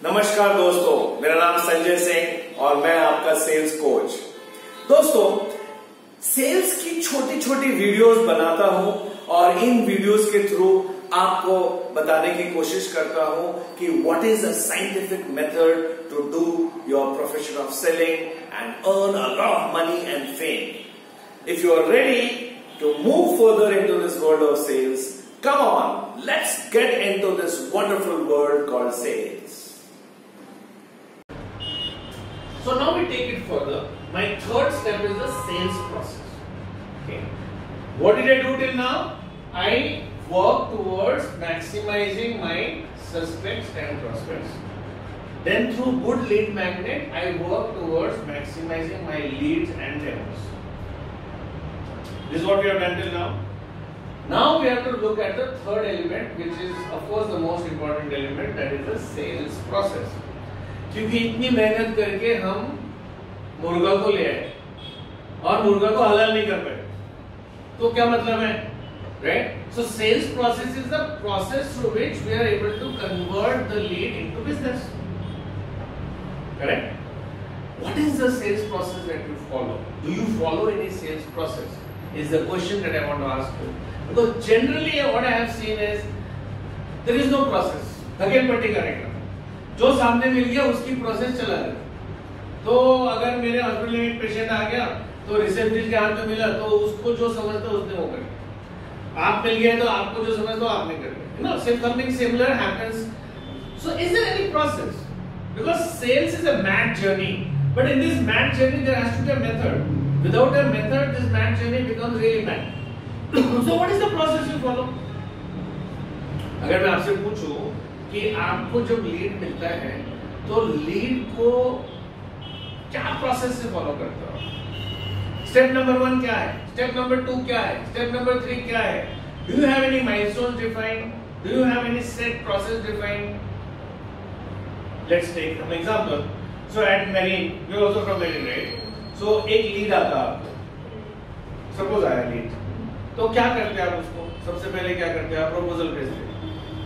नमस्कार दोस्तों, मेरा नाम संजय सिंह और मैं आपका सेल्स कोच। दोस्तों, सेल्स की छोटी छोटी वीडियोस बनाता हूं और इन वीडियोस के थ्रू आपको बताने की कोशिश करता हूं कि what is a scientific method to do your profession of selling and earn a lot of money and fame. If you are ready to move further into this world of sales, come on, let's get into this wonderful world called sales. So now we take it further. My third step is the sales process. Okay. What did I do till now? I work towards maximizing my suspects and prospects. Then through good lead magnet, I work towards maximizing my leads and demos. This is what we have done till now. Now we have to look at the third element, which is of course the most important element, that is the sales process. क्योंकि इतनी मेहनत करके हम मुर्गा को ले आए और मुर्गा को हलाल नहीं कर पाए, तो क्या मतलब है, right? So sales process is the process through which we are able to convert the lead into business. Correct? What is the sales process that you follow? Do you follow any sales process? Is the question that I want to ask you. Because generally what I have seen is there is no process. धकेल पट्टी करेगा, जो सामने मिल गया उसकी process चला गया। तो अगर मेरे हॉस्पिटल में एक पेशेंट आ गया तो रिसेप्शनिस्ट के हाथ में मिला तो उसको जो समझता उसने वो कर, आप मिल गए तो आपको जो समझता आपने कर दिया, you know, something similar happens. So is there any process? Because sales is a mad journey, but in this mad journey there has to be a method. Without a method, this mad journey becomes really mad. So what is the process you follow? अगर मैं आपसे पूछूं कि आपको जब lead मिलता है तो लीड को क्या प्रोसेस से फॉलो करते हो? स्टेप नंबर 1 क्या है, स्टेप नंबर 2 क्या है, स्टेप नंबर 3 क्या है? Do you have any milestones defined? Do you have any set process defined? Let's take an example. So at Marine, you are also from Marine, right? So एक lead आता आपको, suppose आया lead, तो क्या करते हैं आप उसको? सबसे पहले क्या करते हैं आप? प्रपोजल भेजते हैं.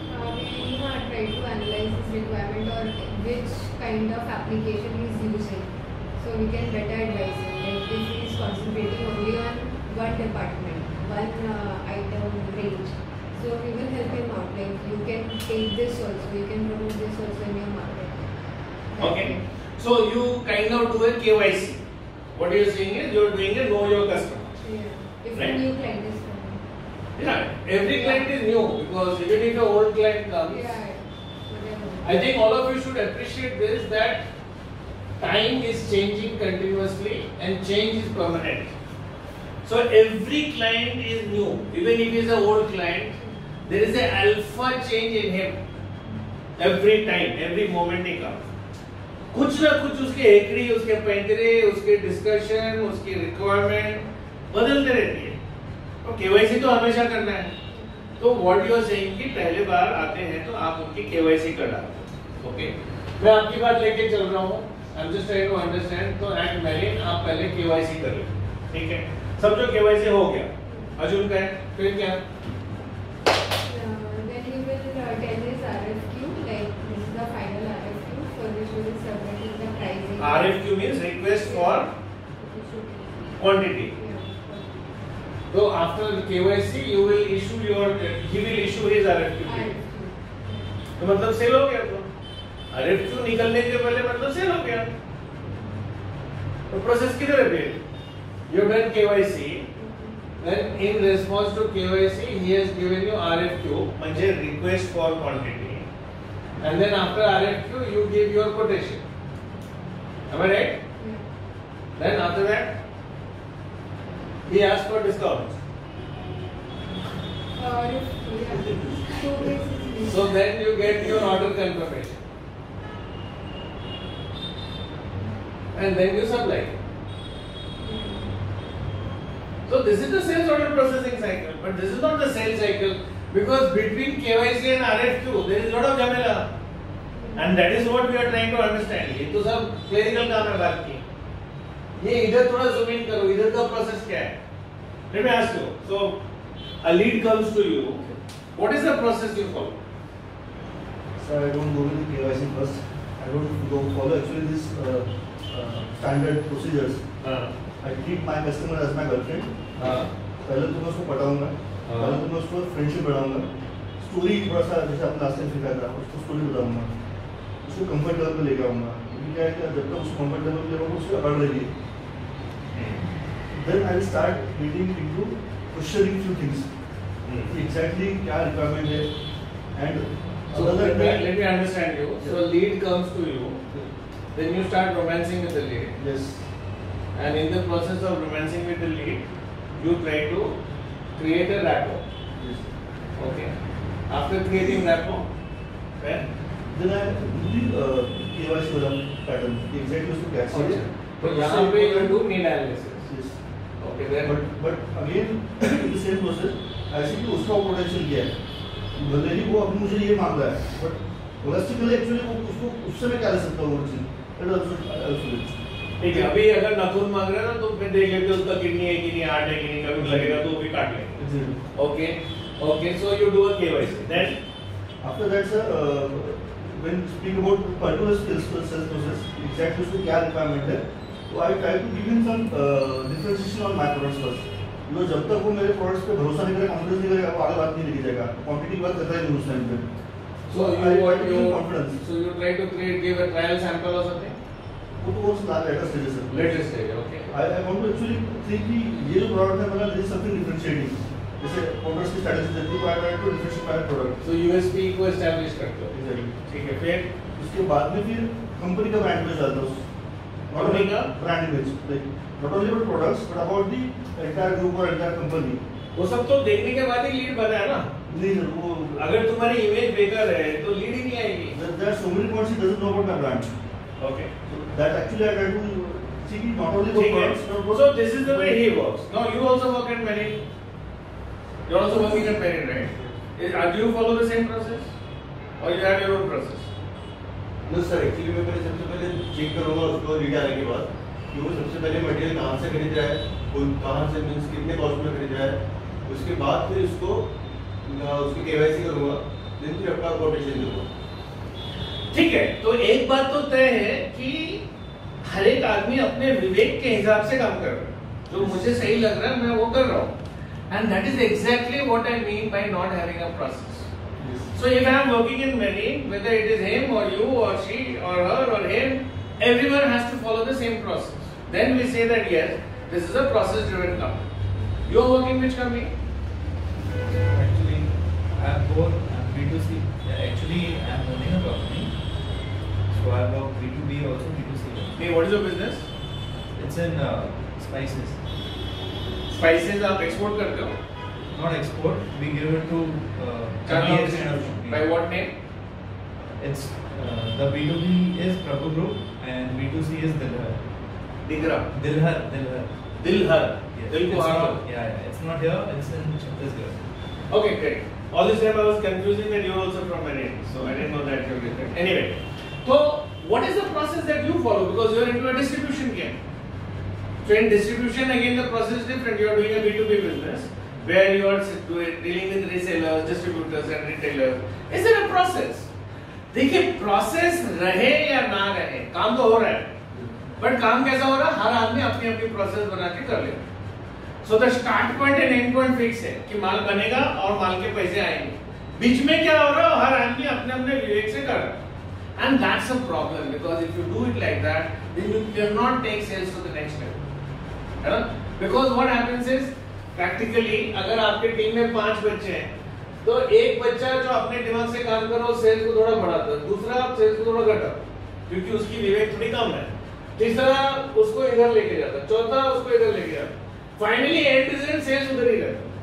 Try to analyze his requirement or which kind of application he is using, so we can better advise him. Like if he is concentrating only on one department, one item range, so we will help him out. Like you can take this also, you can promote this also in your market. Okay, so you kind of do a KYC. What you are saying is you are doing a know your customer. Yeah. If right? a new client is coming. Yeah, every client is new because even if an old client comes. Yeah. I think all of you should appreciate this, that time is changing continuously and change is permanent. So every client is new. Even if he is an old client, there is an alpha change in him. Every time, every moment he comes. कुछ ना कुछ उसके एकड़ी, उसके पैंतरे, उसके discussion, उसकी requirement बदलते रहती है। तो केवाईसी तो हमेशा करना है। तो व्हाट यू आर सेइंग कि पहले बार आते हैं तो आप उनकी केवाईसी कर डालते हैं। ओके, मैं आपकी बात लेके चल रहा हूँ। I am just trying to understand. तो एट मेरिन आप पहले केवाईसी कर लें, ठीक है? सब जो केवाईसी हो गया, अर्जुन का है, फिर क्या? Then he will tell his RFQ, like this is the final RFQ for which we will submit the pricing. RFQ means request for quantity. So after KYC, you will issue your, he will issue his RFQ. तो मतलब cell हो गया। तो RFQ निकलने के पहले मतलब cell हो गया। तो प्रोसेस किधर है फिर? You have done KYC, then in response to KYC, he has given you RFQ, म्हणजे request for quantity, and then after RFQ, you give your quotation. Am I right? Then after that, he asks for discount. So then you get your order confirmation, and then you supply. So this is the sales order processing cycle, but this is not the sales cycle, because between KYC and RFQ there is a lot of jamela, and that is what we are trying to understand. ये तो सब clerical काम है बात की। ये इधर थोड़ा जूम इन करो, इधर का प्रोसेस क्या है? Let me ask you. So a lead comes to you. What is the process you follow? Sir, I don't go to the KYC first. I don't follow actually this standard procedures. I treat my customer as my girlfriend. पहले तो मैं उसको पटाऊंगा, पहले तो मैं उसको friendship बढ़ाऊंगा, story थोड़ा सा जैसे आपने लास्ट टाइम सिखाया था उसको स्टोरी बताऊंगा, उसको कंफर्ट लेवल पे लेके आऊंगा, क्योंकि क्या है कि जब तक उसको कंफर्ट लेवल पे लेकर उसको अकड़ रहेगी, then I will start getting into questioning few things, exactly क्या requirement है, and so let me understand you. So lead comes to you, then you start romancing with the lead. Yes. And in the process of romancing with the lead, you try to create a rapport. Yes. Okay. After creating rapport, then I do the KYC वाला pattern. Exactly उसको कैसे है? तो यहाँ पे you do need analysis. Yes. Okay. Then. But again in the same process, ऐसे कि उसका potential क्या है? भले ही वो अभी मुझे ये मांग रहा है, but holistically actually वो उसको उससे मैं क्या ले सकता हूँ वो चीज़? That also. ठीक है, अभी अगर नाखून मांग रहे हैं ना तो फिर देख लेते उसका किडनी है कि नहीं, हार्ट है कि नहीं, कभी लगेगा तो वो भी काट लेंगे. Okay, okay, so you do a KYC. Then after that sir, when speaking about particular sales process, exactly उसको क्या requirement है, तो I try to give him some differentiation on my products first. जो जब तक वो मेरे products पे भरोसा नहीं करेगा, confidence नहीं करेगा, वो आगे बात नहीं लेके जाएगा. Quantity की बात करता है नहीं उस time पे. So you try to give a trial sample or something. वो later stage है. Later stage, okay. I want to actually think कि ये जो product है मतलब there is something differentiating. जैसे founders की strategy देती है, I try to differentiate my product. So USP को establish करते हो. Exactly. ठीक है, फिर उसके बाद में फिर कंपनी का ब्रांड इमेज डालता हूँ. कंपनी का brand image, like not only about products but about the entire group or entire company. वो सब तो देखने के बाद ही लीड बना है ना. नहीं सर, वो अगर तुम्हारी इमेज बेकार है तो लीड ही नहीं आएगी. There are so many points he doesn't know about my brand. Okay. So that actually I try to see not only about products. So this is the way he works. Now you also work at Merit. You are also working at Merit, right? Do you follow the same process, or you have your own process? No sir, actually मैं पहले सबसे पहले check करूँगा उसको lead आने के बाद कि वो सबसे पहले मटेरियल कहाँ से खरीद रहा है, वो कहाँ से मीन्स कितने कॉस्ट में खरीद रहा है, उसके बाद फिर उसको उसकी KYC करूँगा, then फिर अपना कोटेशन दूँगा. ठीक है, तो एक बात तो तय है कि हर एक आदमी अपने विवेक के हिसाब से काम कर रहा है. जो मुझे सही लग रहा है मैं वो कर रहा हूँ. And that is exactly what I mean by not having a process. So if I am working in many, whether it is him or you or she or her or him, everyone has to follow the same process. Then we say that yes, this is a process-driven company. You are working which company? Actually, I am both B2C. Actually, I am owning a company. So I work B2B also, B2C also. Hey, what is your business? It's in spices. Spices आप export करते हो? Not export. We give it to Channels. kind of company. By what name? It's the B2B is Prabhu Group and B2C is Dilhar. Digra. Dilhar. Dilhar. Yes. Dil ko It's haro. not, yeah. It's not here. It's in Chhattisgarh. Okay, great. All this time I was confusing that you are also from Merit, so I didn't know that you are different. Anyway, so what is the process that you follow? Because you are into a distribution game. So in distribution, again the process is different. You are doing a B2B business where you are dealing with resellers, distributors and retailers. Is there a process? देखिए process रहे या ना रहे, काम तो हो रहा है. But काम कैसा हो रहा है? हर आदमी अपनी अपनी process बना के कर लेगा. So the start point and end point fix है कि माल बनेगा और माल के पैसे आएंगे. बीच में क्या हो रहा है? हर आदमी अपने अपने विवेक से कर रहा है. And that's a problem because if you do it like that, then you cannot take sales to the next level. है ना? Because what happens is practically अगर आपके टीम में 5 बच्चे हैं, तो एक बच्चा जो अपने दिमाग से काम कर रहा है सेल्स को थोड़ा बढ़ाता है, दूसरा सेल्स को थोड़ा घटाता है क्योंकि उसकी विवेक थोड़ी कम है, तीसरा उसको इधर लेके जाता है, चौथा उसको इधर लेके जाता है. Finally, end result sales उधर ही रहता है.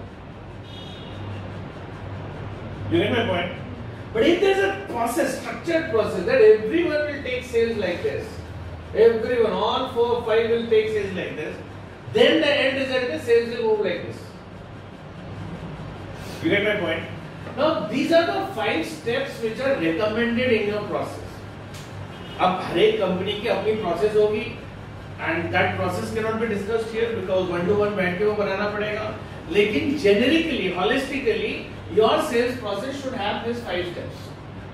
You get my point? But if there is a process, structured process that everyone will take sales like this, everyone, all 4 or 5 will take sales like this, then the end result is sales will move like this. You get my point? Now, these are the 5 steps which are recommended in your process. अब हर एक company की अपनी process होगी and that process cannot be discussed here because one to one बैठ के वो बनाना पड़ेगा. लेकिन generically, holistically, your sales process should have these 5 steps.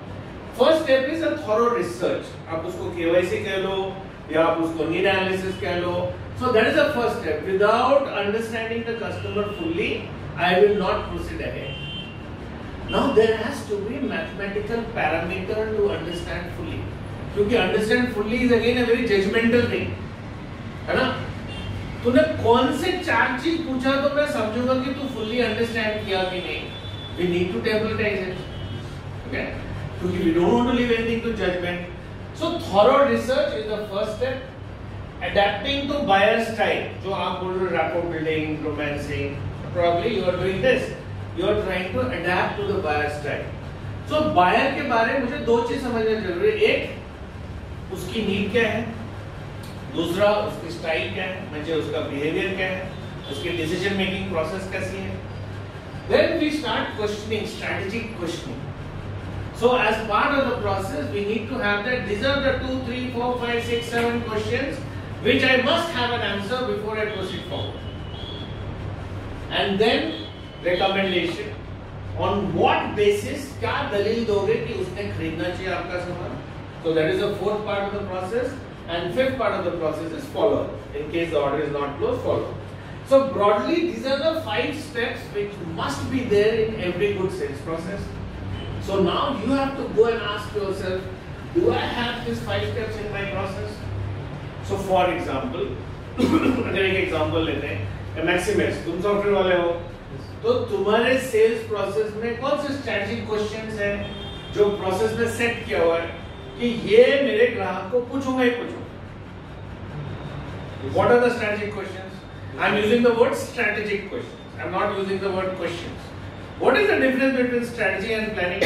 First step is a thorough research. आप उसको केवाईसी कह लो या आप उसको नीड एनालिसिस कह लो. So that is the first step. Without understanding the customer fully, I will not proceed ahead. Now there has to be mathematical parameter to understand fully. क्योंकि understand fully is again a very judgmental thing, है ना? तूने कौन से 4 चीज पूछा तो मैं समझूंगा कि तू fully understand किया कि नहीं. We need to templatize it, okay? क्योंकि we don't want to leave anything to judgment. So thorough research is the first step. Adapting to buyer style, जो आप बोल रहे हो rapport building, romancing, probably you are doing this. You are trying to adapt to the buyer style. So buyer के बारे में मुझे 2 चीज समझना जरूरी है. एक, उसकी नीड क्या है. दूसरा, उसकी स्टाइल क्या है, मुझे उसका बिहेवियर क्या है, उसकी डिसीजन मेकिंग प्रोसेस कैसी है. Then we start questioning, strategic questioning. So as part of the process, we need to have that. These are the 2, 3, 4, 5, 6, 7 questions which I must have an answer before I proceed forward. And then recommendation. On what basis क्या दलील दोगे कि उसने खरीदना चाहिए आपका सामान. So that is the 4th part of the process. And 5th part of the process is follow. In case the order is not closed, follow. So broadly, these are the 5 steps which must be there in every good sales process. So now you have to go and ask yourself, do I have these 5 steps in my process? So for example, अगर एक example लेते हैं, Maximus, तुम software वाले हो, तो तुम्हारे sales process में कौन से स्ट्रेटजिक क्वेश्चंस हैं जो प्रोसेस में सेट किया हुआ है कि ये मेरे ग्राहक को पूछूंगा ही पूछूंगा. What are the strategic questions? I am using the word strategic questions. I am not using the word questions. What is the difference between strategy and planning?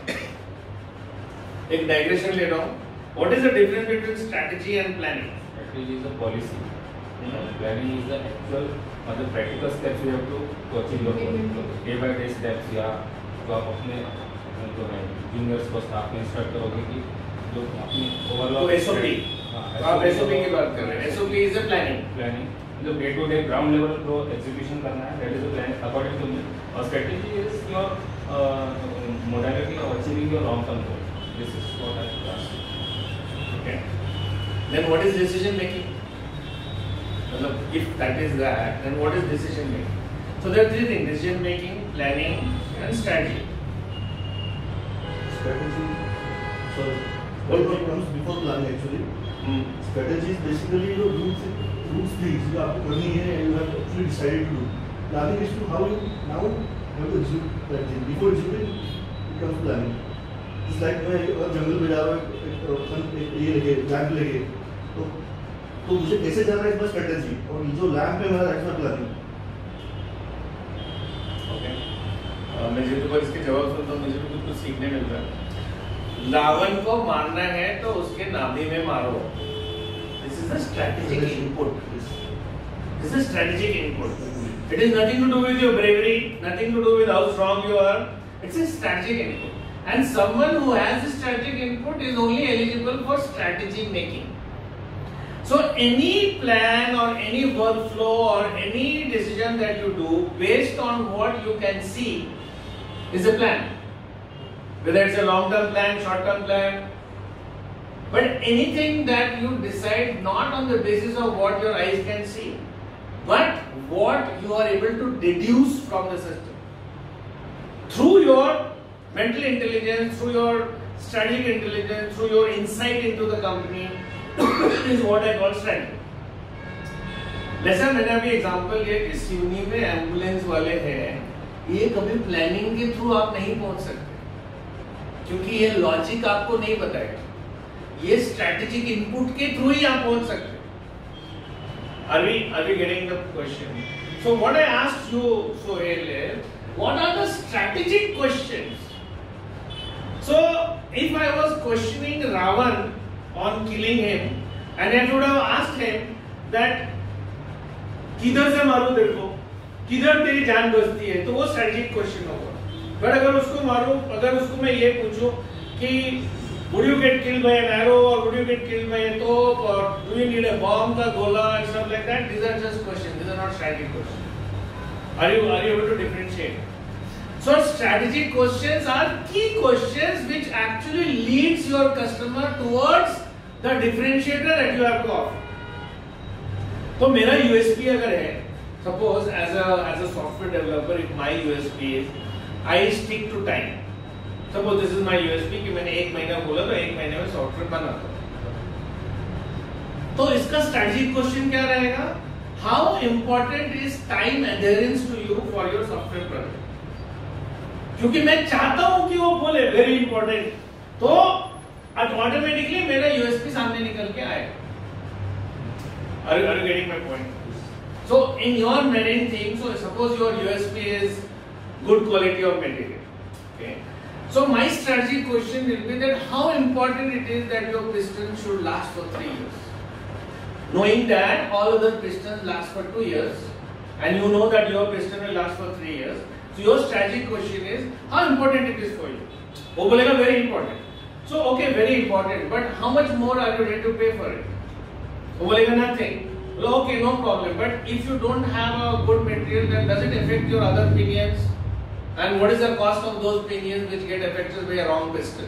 एक digression ले रहा हूँ. What is the difference between strategy and planning? Strategy is a policy. Planning is the actual or the practical steps you have to achieve your goal. Day by day steps या जो आप अपने जो है juniors को staff में instruct करोगे कि जो अपनी overall SOP. आप SOP की बात कर रहे हैं. SOP is a planning. Planning जो day to day ground level जो execution करना है, that is the plan according to me. और strategy is your modality of achieving your long term goal. This is what I ask. Okay. Then what is decision making? If that is that, then what is decision making? So there are 3 things: decision making, planning, and strategy. Strategy. So what comes before planning actually? Strategy is basically your roots things you have to करनी है and you have actually decided to do. Planning is to how you now have to execute that thing. Before executing, it comes to planning. It's like मैं जंगल में जा रहा हूँ, ये लगे, lamp लगे, तो मुझे कैसे जाना है इसमें स्ट्रेटेजी, और जो लैंप पे मेरा एक्चुअल प्लानिंग. ओके, मैं जितने बार इसके जवाब सुनता हूँ मुझे भी कुछ सीखने मिलता है. रावण को मारना है तो उसके नाभि में मारो. This is the strategic input. This is strategic input. It is nothing to do with your bravery, nothing to do with how strong you are. It's a strategic input. And someone who has this strategic input is only eligible for strategy making. So any plan or any workflow or any decision that you do based on what you can see is a plan. Whether it's a long-term plan, short-term plan, but anything that you decide not on the basis of what your eyes can see, but what you are able to deduce from the system through your mental intelligence, through your strategic intelligence, through your insight into the company, is what I call strategy. जैसा मैंने अभी example लिया कि सिवनी में ambulance वाले हैं, ये कभी प्लानिंग के थ्रू आप नहीं पहुंच सकते क्योंकि ये लॉजिक आपको नहीं बताएगा. ये स्ट्रेटेजिक इनपुट के थ्रू ही आप पहुंच सकते. Are we getting the question? So what I asked you so earlier, what are the strategic questions? So if I was questioning Ravan on killing him, and I would have asked him that किधर से मारूं तेरे को, किधर तेरी जान बचती है, तो वो स्ट्रेटेजिक क्वेश्चन होगा. बट अगर उसको मारूं, अगर उसको मैं ये पूछूं कि would you get killed by an arrow or would you get killed by a tope or do you need a bomb का गोला and stuff like that, these are just questions, these are not strategic questions. Are you able to differentiate? So strategic questions are key questions which actually leads your customer towards the differentiator that you have to offer. तो मेरा USP अगर है, suppose as a software developer, if my USP is I stick to time. Suppose this is my USP कि मैंने 1 महीना बोला तो 1 महीने में सॉफ्टवेयर बनाता हूँ. तो इसका strategic question क्या रहेगा? How important is time adherence to you for your software project? क्योंकि मैं चाहता हूं कि वो बोले very important, तो ऑटोमेटिकली मेरा यूएसपी सामने निकल के आएगा. Are you getting my point? So in your marine thing, so suppose your USP is good quality of material. Okay. So my strategic question will be that how important it is that your piston should last for 3 years. Knowing that all other pistons last for 2 years, and you know that your piston will last for 3 years, so your strategic question is how important it is for you. वो बोलेगा very important. So okay, very important, but how much more are you ready to pay for it? वो बोलेगा nothing. Well, okay, no problem. But if you don't have a good material, then does it affect your other pinions? And what is the cost of those pinions which get affected by a wrong piston?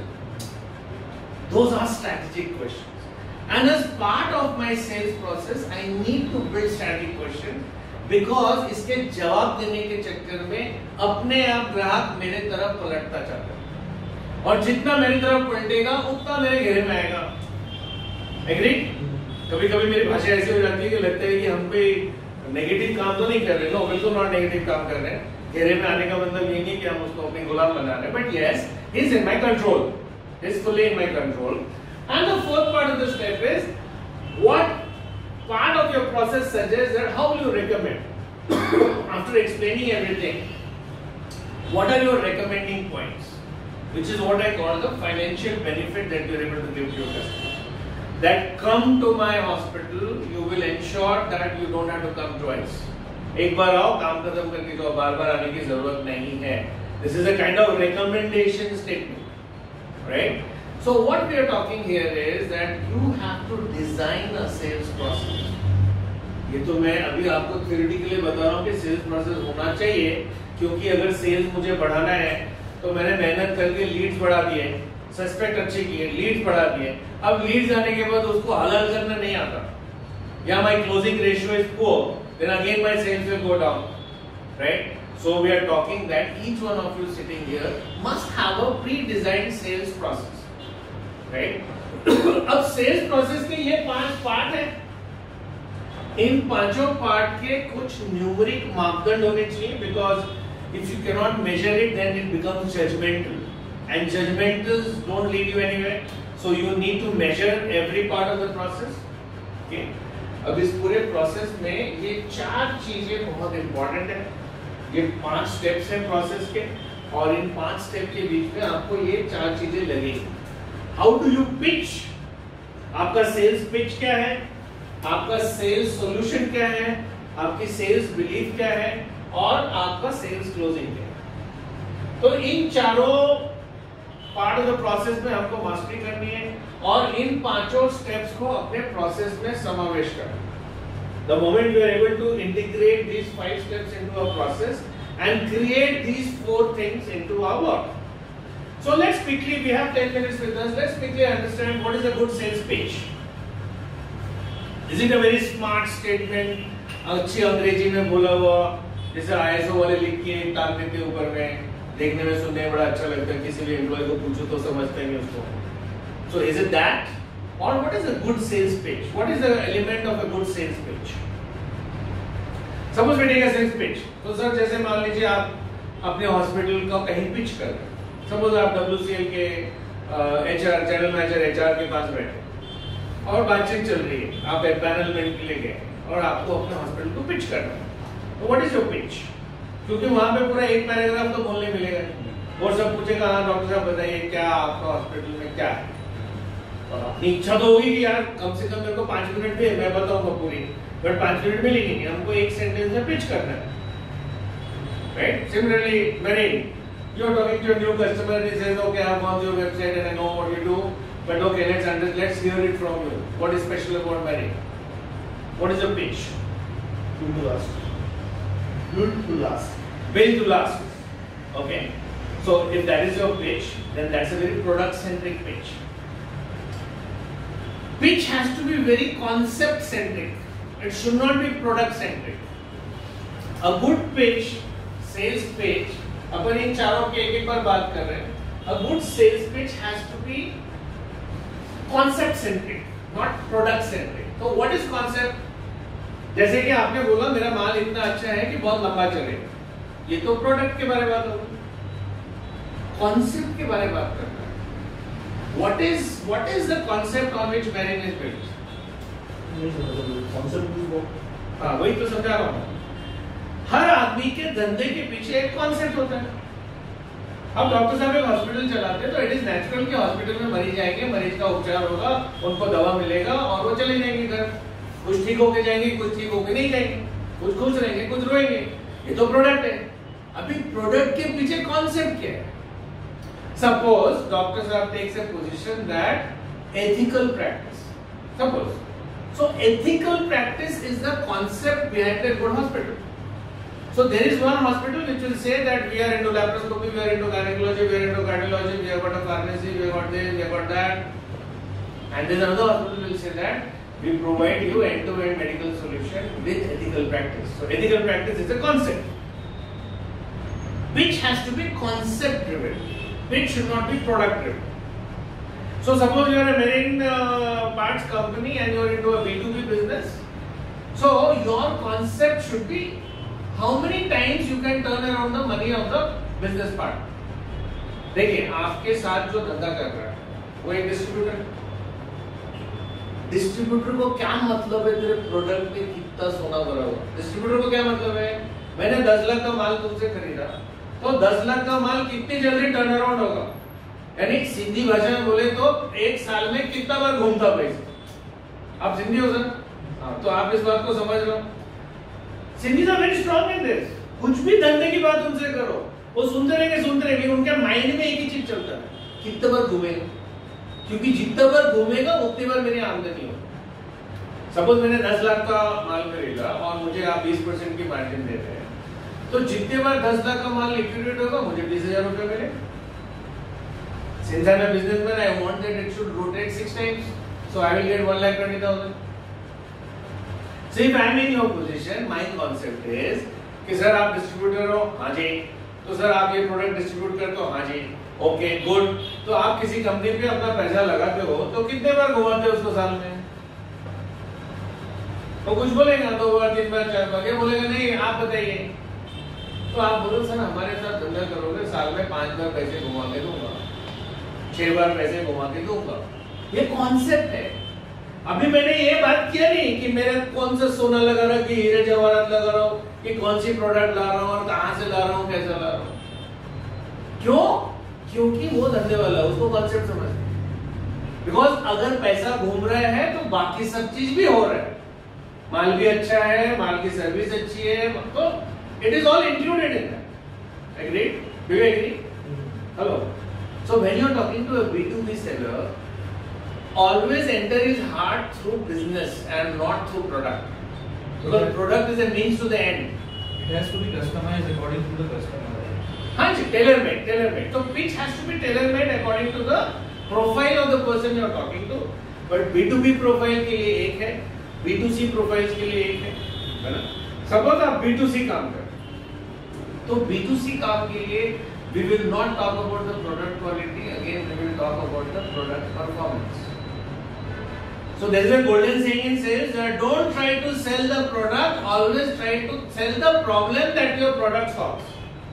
Those are strategic questions. And as part of my sales process, I need to build strategic questions because इसके जवाब देने के चक्कर में अपने आप ग्राहक मेरे तरफ पलटता जाता है और जितना मेरी तरफ पलटेगा उतना मेरे घेरे में आएगा. एग्री? कभी-कभी मेरी भाषा ऐसी हो जाती है कि लगता है कि हम कोई नेगेटिव काम तो नहीं कर रहे. नो, बिल्कुल नॉट नेगेटिव काम कर रहे हैं. घेरे में आने का मतलब ये नहीं कि हम उसको अपने गुलाम बना रहे हैं. But yes, he is in my control. He is fully in my control. And the fourth part of the step is what part of your process suggests that how will you recommend after explaining everything, what are your recommending points, which is what I call the financial benefit that you are able to give to your customer. That come to my hospital, you will ensure that you don't have to come twice. एक बार आओ, काम खत्म करके जाओ, बार-बार आने की जरूरत नहीं है. This is a kind of recommendation statement, right? So what we are talking here is that you have to design a sales process. ये तो मैं अभी आपको theoretically बता रहा हूँ कि sales process होना चाहिए, क्योंकि अगर sales मुझे बढ़ाना है तो मैंने मेहनत करके leads बढ़ा दिए, suspect अच्छे किए, leads बढ़ा दिए. अब leads आने के बाद उसको हलाल करना नहीं आता, या my closing ratio is poor, then again my sales will go down, right? So we are talking that each one of you sitting here must have a pre-designed sales process. Right? अब sales process के ये 5 part हैं. इन पांचों part के कुछ numeric मापदंड होने चाहिए, because if you can not measure it then it becomes judgmental, and judgmentals don't lead you anywhere. So you need to measure every part of the process. Okay, अब इस पूरे प्रोसेस में ये 4 चीजें बहुत इंपॉर्टेंट है. ये 5 स्टेप्स हैं प्रोसेस के, और इन 5 स्टेप के बीच में आपको ये 4 चीजें लगेंगी. How do you pitch? आपका सेल्स पिच क्या है, आपका सेल्स सॉल्यूशन क्या है, आपकी सेल्स बिलीफ क्या है, और आपका सेल्स क्लोजिंग क्या है. तो इन चारों पार्ट ऑफ द प्रोसेस में हमको मास्टरी करनी है और इन 5 स्टेप्स को अपने प्रोसेस में समावेश करना है. The moment we are able to integrate these 5 steps into a process and create these 4 things into our work. So let's quickly, we have 10 minutes with us, let's quickly understand what is a good sales pitch. Is it a very smart statement, अच्छी अंग्रेजी में बोला हुआ, जैसे ISO वाले लिख के टांग देते हैं ऊपर में, देखने में सुनने में बड़ा अच्छा लगता है, किसी भी एम्प्लॉय को पूछो तो समझते हैं उसको. So is it that? Or what is a good sales pitch? What is the element of a good sales pitch? Suppose we take a sales pitch. तो सर जैसे मान लीजिए आप अपने हॉस्पिटल का कहीं पिच कर रहे हैं. सपोज आप WCL के HR जनरल मैनेजर HR के पास बैठे और बातचीत चल रही है, आप एक पैनल में के लिए गए और आपको अपने हॉस्पिटल को पिच करना है. तो व्हाट इज योर पिच? क्योंकि वहां पे पूरा एक पैराग्राफ तो बोलने मिलेगा और सब पूछेगा, हाँ डॉक्टर साहब बताइए क्या आपका हॉस्पिटल में क्या है. और अपनी इच्छा तो होगी कि यार कम से कम मेरे को 5 मिनट दे, मैं बताऊंगा पूरी, बट 5 मिनट मिलेंगे नहीं, हमको एक सेंटेंस में पिच करना है. Right? Similarly Marine, you are talking to your new customer and he says, okay, I have gone to your website and I know what you do, but okay, let's hear it from you. What is special about Marine? What is the pitch? Built to last. Built to last. Built to last. Okay, so if that is your pitch, then that's a very product centric pitch. Pitch has to be very concept centric. It should not be product centric. A good pitch, sales pitch, अपन इन चारों की एक बार बात कर रहे हैं. A good sales pitch has to be concept centric, not product centric. So what is concept? जैसे कि आपने बोला मेरा माल इतना अच्छा है कि बहुत लंबा चलेगा, ये तो प्रोडक्ट के बारे में बात होगी. कॉन्सेप्ट के बारे में बात करना है. What is the concept on which marriage is built? हाँ, वही तो समझा रहा हूँ. हर आदमी के धंधे के पीछे एक कॉन्सेप्ट होता है. अब डॉक्टर साहब एक हॉस्पिटल चलाते हैं तो इट इज नेचुरल कि हॉस्पिटल में मरीज आएंगे, मरीज का उपचार होगा, उनको दवा मिलेगा और वो चले जाएंगे घर. कुछ ठीक होके जाएंगे, कुछ ठीक होके नहीं जाएंगे, कुछ खुश रहेंगे, कुछ रोएंगे. ये तो प्रोडक्ट है. अभी प्रोडक्ट के पीछे कॉन्सेप्ट क्या है? सपोज डॉक्टर साहब takes a position that ethical practice. Suppose so ethical practice is the concept behind a good hospital. So there is one hospital which will say that we are into laparoscopy, we are into gynecology, we are into cardiology, we have got a pharmacy, we have got this, we have got that. And there is another hospital which will say that we provide you end-to-end medical solution with ethical practice. So ethical practice is a concept. Pitch has to be concept driven. Pitch should not be product driven. So suppose you are a marine parts company and you are into a B2B business. So your concept should be how many times you can turn around the money of the business partner. देखिए आपके साथ जो धंधा कर रहा है वो एक डिस्ट्रीब्यूटर. डिस्ट्रीब्यूटर को क्या मतलब है तेरे प्रोडक्ट में कितना सोना भरा हुआ? डिस्ट्रीब्यूटर को क्या मतलब है, मैंने 10 लाख का माल तुमसे खरीदा तो 10 लाख का माल कितनी जल्दी टर्न अराउंड होगा. यानी सिंधी भाषा में बोले तो एक साल में कितना बार घूमता पैसा. आप सिंधी हो सर? हाँ, तो आप इस बात को समझ लो. Sindhis are very strong in this. कुछ भी धंधे की बात उनसे करो, वो सुनते रहेंगे. उनके माइंड में एक ही चीज चलता है, कितने बार घूमेगा, क्योंकि जितना बार घूमेगा उतनी बार मेरी आमदनी होगी. सपोज मैंने 10 लाख का माल खरीदा और मुझे आप 20% की मार्जिन दे रहे हैं, तो जितने बार 10 लाख का माल लिक्विडेट होगा मुझे 20,000 रुपए मिले. Since I'm a businessman, I want that it should rotate 6 times, so I will get 1,20,000. So if I am in your position, my concept is कि सर आप डिस्ट्रीब्यूटर हो, हाँ जी, तो सर आप ये प्रोडक्ट डिस्ट्रीब्यूट करते हो, हाँ जी, ओके गुड. तो आप किसी कंपनी पे अपना पैसा लगाते हो तो कितने बार घुमाते हो उसको साल में? तो कुछ बोलेगा 2 बार 3 बार 4 बार, ये बोलेगा नहीं आप बताइए. तो आप बोलो सर हमारे साथ धंधा करोगे साल में 5 बार पैसे घुमा के दूंगा, 6 बार पैसे घुमा के दूंगा. ये कॉन्सेप्ट है. अभी मैंने ये बात किया नहीं कि मेरा कौन सा सोना लगा रहा हूँ, कि हीरे जवाहरात लगा रहा हूँ, कि कौन सी प्रोडक्ट ला रहा हूँ और कहां से ला रहा हूँ, कैसा ला रहा हूँ. क्यों? क्योंकि वो धंधे वाला उसको कॉन्सेप्ट समझ. बिकॉज अगर पैसा घूम रहा है तो बाकी सब चीज भी हो रहा है. माल भी अच्छा है, माल की सर्विस अच्छी है, तो it is all included in that. Agreed? Do you agree? Hello. So when you are talking to a B2B seller, always enter his heart through business and not through product, because product is a means to the end. It has to be customized according to the customer. हाँ जी, tailor made. So pitch has to be tailor made according to the profile of the person you are talking to. But B2B profile के लिए एक है, B2C profiles के लिए एक है ना. Suppose आप B2C काम कर, तो B2C काम के लिए we will not talk about the product quality. Again, we will talk about the product performance. So there is a golden saying in sales that don't try to sell the product, always try to sell the problem that your product solves.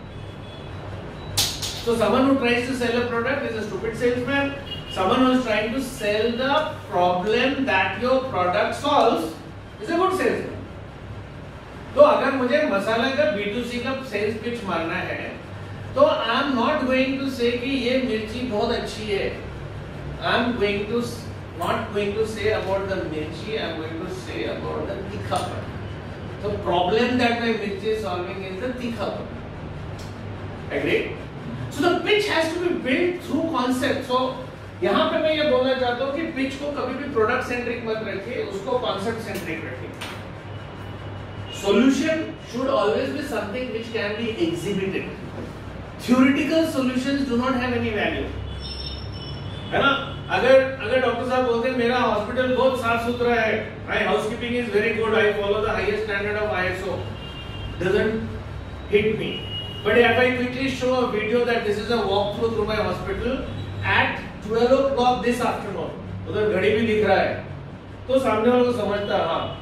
So someone who tries to sell a product is a stupid salesman. Someone who is trying to sell the problem that your product solves is a good salesman. तो अगर मुझे मसाला का B2C का sales pitch मारना है तो I am not going to say कि ये मिर्ची बहुत अच्छी है. I am not going to say about the mirchi, I am going to say about the tikhapan. The problem that my mirchi is solving is the tikhapan. Agreed? So the pitch has to be built through concept. So यहाँ पे मैं ये बोलना चाहता हूँ कि pitch को कभी भी product centric मत रखिए, उसको concept centric रखिए. Solution should always be something which can be exhibited. theoretical solutions do not have any value, है ना? अगर डॉक्टर साहब बोलते हैं मेरा हॉस्पिटल बहुत साफ सुथरा है, my housekeeping is very good, I follow the highest standard of ISO, doesn't hit me. But if I quickly show a video that this is a walkthrough through my hospital at 12 o'clock this afternoon, उधर घड़ी भी दिख रहा है, तो सामने वाले को समझता है हाँ,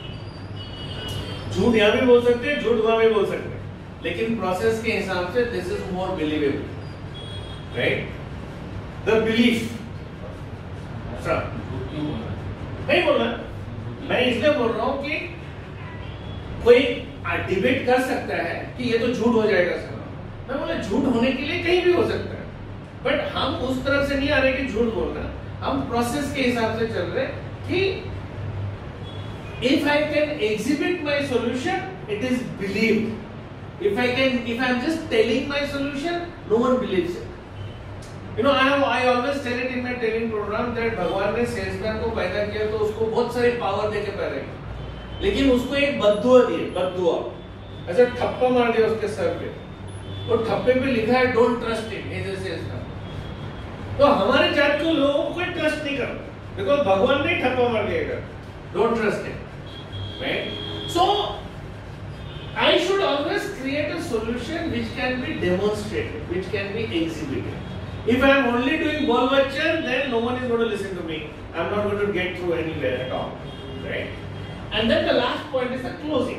झूठ यहाँ भी बोल सकते हैं, झूठ वहां भी बोल सकते हैं, लेकिन प्रोसेस के हिसाब से this is more believable, right? The belief नहीं बोलना, मैं इसलिए बोल रहा हूं कि कोई डिबेट कर सकता है कि ये तो झूठ हो जाएगा सर, मैं बोला झूठ होने के लिए कहीं भी हो सकता है, बट हम उस तरफ से नहीं आ रहे कि झूठ बोलना, हम प्रोसेस के हिसाब से चल रहे कि if I can exhibit my solution, it is believed. If I'm just telling my solution, no one believes it. You know, I always tell it in my training program that भगवान ने salesman को पैदा किया तो उसको बहुत सारी power देके पैदा किया, लेकिन उसको एक बद्दुआ दी, बद्दुआ ऐसा ठप्पा मार दिया उसके सर पे, और ठप्पे पे लिखा है don't trust him, is a salesman. तो हमारे जात के लोगों को कोई ट्रस्ट नहीं करता, बिकॉज़ भगवान ने ठप्पा मार दिया, don't trust him, right? So I should always create a solution which can be demonstrated, which can be exhibited. If I am only doing ball lecture, then no one is going to listen to me. I am not going to get through anywhere at all, right? And then the last point is the closing.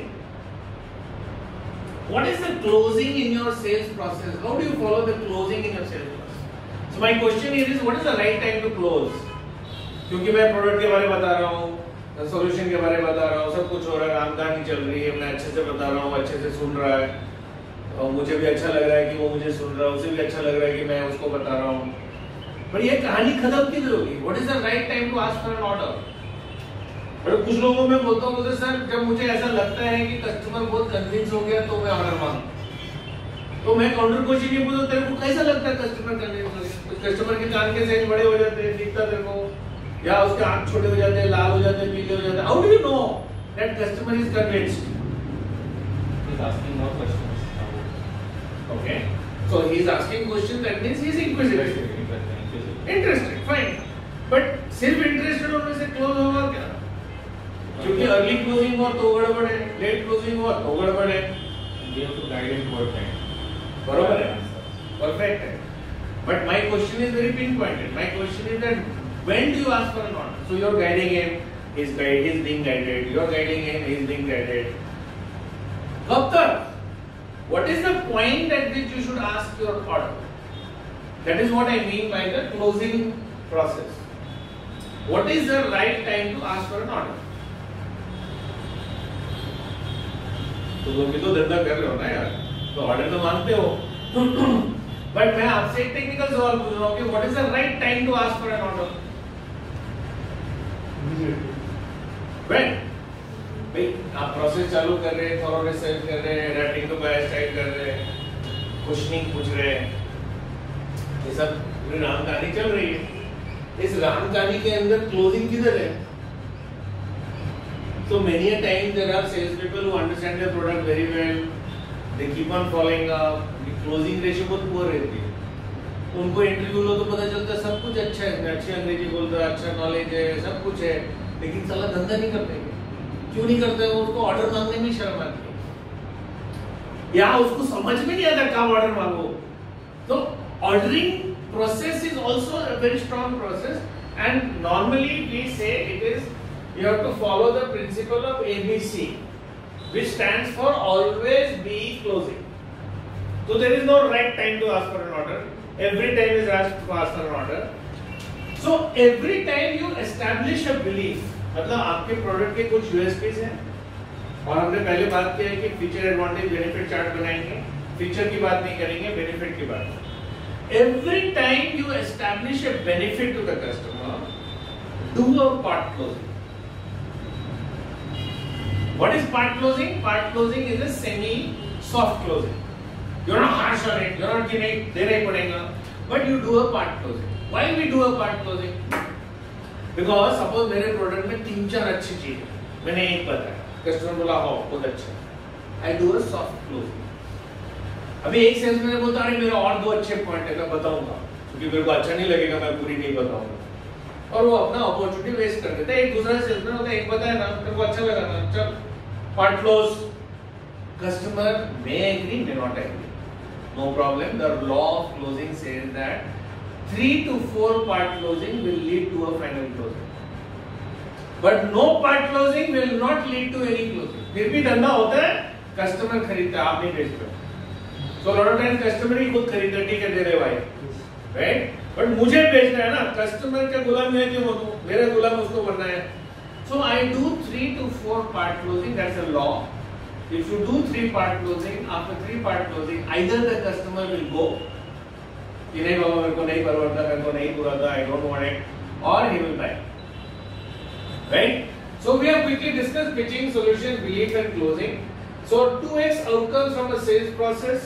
What is the closing in your sales process? How do you follow the closing in your sales process? So my question here is, what is the right time to close? क्योंकि मैं product के बारे में बता रहा हूँ, solution के बारे में बता रहा हूँ, सब कुछ हो रहा है, काम कहानी चल रही है, मैं अच्छे से बता रहा हूँ, अच्छे से सुन रहा है, और मुझे भी अच्छा लग रहा है कि वो मुझे सुन रहा है, उसे भी अच्छा लग रहा है कि मैं उसको बता रहा हूँ, पर ये कहानी खत्म किधर होगी? What is the right time to ask for an order? पर कुछ लोगों में बोलता हूँ मुझे सर, जब मुझे ऐसा लगता है कि कस्टमर बहुत कन्विंस हो गया तो मैं ऑर्डर मांगू, तो मैं काउंटर क्वेश्चन ये पूछता, तेरे को कैसा लगता है कस्टमर कन्विंस हो गया? कस्टमर के कान के साइज बड़े हो जाते हैं, दिखता तेरे को, या उसके आंख छोटे हो जाते हैं, लाल हो जाते हैं, पीले हो जाते हैं, how do you know that customer is convinced? He's asking more questions. Okay, so he is asking questions, that means he is inquisitive, interested, fine, but सिर्फ इंटरेस्टेड होने से क्लोज होगा क्या? क्योंकि अर्ली क्लोजिंग हो तो गड़बड़ है, लेट क्लोजिंग हो तो गड़बड़ है, We have to guide him perfect. बरोबर है, परफेक्ट है, but my question is very pinpointed. My question is that when do you ask for an order? So you are guiding him, he is being guided, you are guiding him, he is being guided. कब तक? What is the point at which you should ask your order? That is what I mean by the closing process. What is the right time to ask for an order? तो लोग भी तो धंधा कर रहे हो ना यार, तो ऑर्डर तो मांगते हो, बट मैं आपसे एक टेक्निकल सवाल पूछ रहा हूँ कि what is the right time to ask for an order? When? भाई आप प्रोसेस चालू कर रहे हैं, थॉरो रिसर्च कर रहे हैं, रैटिंग टू बाय स्टाइल कर रहे हैं, क्वेश्चनिंग पूछ रहे हैं, ये सब पूरी राम कहानी चल रही है, इस राम कहानी के अंदर क्लोजिंग किधर है? So many a time there are sales people who understand their product very well, they keep on following up, the closing ratio बहुत poor रहती है, उनको इंटरव्यू लो तो पता चलता है सब कुछ अच्छा है, अच्छी अंग्रेजी बोलता है, अच्छा नॉलेज है, सब कुछ है, लेकिन साला धंधा नहीं करते। क्यों नहीं करते? वो उसको ऑर्डर मांगने में शर्म आती है, या उसको समझ में नहीं आता कब ऑर्डर मांगो। तो ordering process is also a very strong process, and normally we say it is you have to follow the principle of ABC, which stands for always be closing. So there is no right time to ask for an order, every time is asked to ask for an order. So every time you establish a belief, मतलब आपके product के कुछ USPs हैं, और हमने पहले बात किया है कि फीचर एडवांटेज बेनिफिट चार्ट बनाएंगे, फीचर की बात नहीं करेंगे, बेनिफिट की बात। Every time you establish a benefit to the customer, do a part closing. What is part closing? Part closing is a semi-soft closing. You are not harsh on it, you are not giving, देना ही पड़ेगा, but you do a part closing. Why we do a part closing? Because suppose मेरे product में 3-4 अच्छी चीज है, मैंने एक बताया, कस्टमर बोला हाँ बहुत अच्छा, I do a soft closing. अभी एक सेल्समैन बोलता है मेरा और 2 अच्छे पॉइंट है, मैं बताऊंगा, क्योंकि मेरे को अच्छा नहीं लगेगा मैं पूरी नहीं बताऊंगा, और वो अपना अपॉर्चुनिटी वेस्ट कर देता है। एक दूसरा सेल्समैन होता है, एक बताया ना मेरे को अच्छा लगा ना, चल part close, customer may agree, may not agree, no problem. The law of closing says that 3 to 4 part closing will lead to a final closing, but no part closing will not lead to any closing. फिर भी धंधा होता है, customer खरीदता है, आप नहीं बेचते। So lot of times customer ही खुद खरीदता है, ठीक है दे रहे भाई, right? But मुझे बेचना है ना, कस्टमर का गुलाम है क्यों बनूं, मेरा गुलाम उसको बनना है। So I do 3 to 4 part closing, that's a law. If you do 3 part closing, after 3 part closing, either the customer will go, कि नहीं बाबा मेरे को नहीं परवड़ता, मेरे को नहीं पूरा था, I don't want it, or he will buy. Right? So we have quickly discussed pitching, solution, belief and closing. So 2x outcomes from a sales process,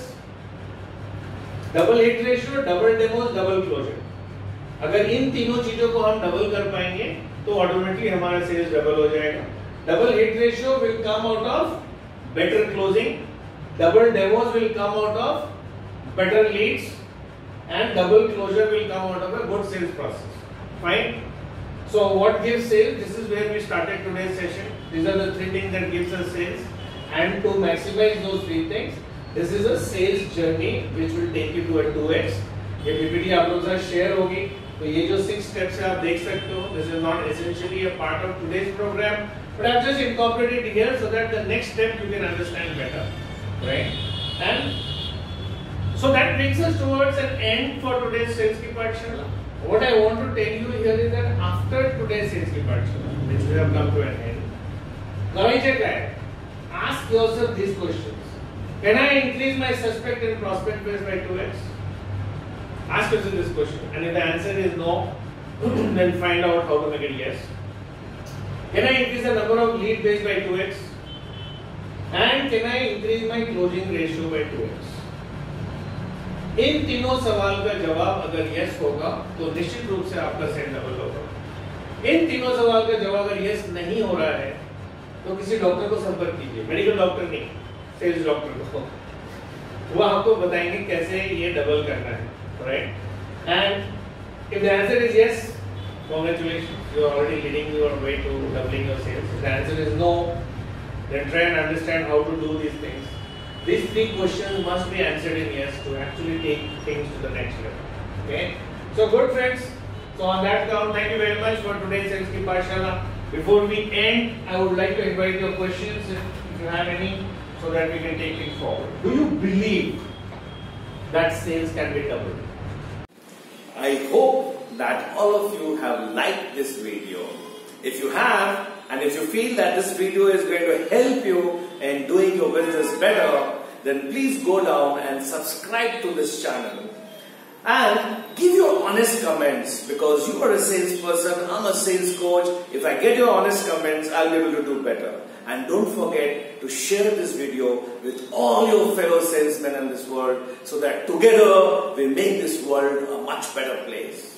double hit ratio, double demos, double closure. अगर इन तीनों चीजों को हम double कर पाएंगे तो automatically हमारा sales double हो जाएगा। Double hit ratio will come out of better closing, double demos will come out of better leads, and double closure will come out of a good sales process. Fine. So what gives sales? This is where we started today's session. These are the 3 things that gives us sales, and to maximize those 3 things, this is a sales journey which will take you to a 2x. ये PPT आप लोगों के साथ share होगी, तो ये जो 6 steps है आप देख सकते हो. This is not essentially a part of today's program, but I've just incorporated it here so that the next step you can understand better, right? And so that brings us towards an end for today's SaleskiPathshala. What I want to tell you here is that after today's SaleskiPathshala, which we have come to an end, करायचे काय? Ask yourself these questions. Can I increase my suspect and prospect base by 2x? Ask yourself this question, and if the answer is no, then find out how to make it yes. Can I increase the number of lead base by 2x? And can I increase my closing ratio by 2x? इन तीनों सवाल का जवाब अगर yes होगा तो निश्चित रूप से आपका सेल डबल होगा। इन तीनों सवाल का जवाब अगर yes नहीं हो रहा है तो किसी डॉक्टर को संपर्क कीजिए, मेडिकल डॉक्टर नहीं, सेल्स डॉक्टर को। वो आपको बताएंगे कैसे ये डबल करना है, right? And if the answer is yes, congratulations, you are already leading your way to doubling your sales. If the answer is no, then try and understand how to do these things. These 3 questions must be answered in yes to actually take things to the next level. Okay? So good friends, so on that count, thank you very much for today's SaleskiPathshala. Before we end, I would like to invite your questions if you have any, so that we can take things forward. Do you believe that sales can be doubled? I hope that all of you have liked this video. If you have, and if you feel that this video is going to help you in doing your business better, then please go down and subscribe to this channel. And give your honest comments, because you are a salesperson, I'm a sales coach. If I get your honest comments, I'll be able to do better. And don't forget to share this video with all your fellow salesmen in this world, so that together we make this world a much better place.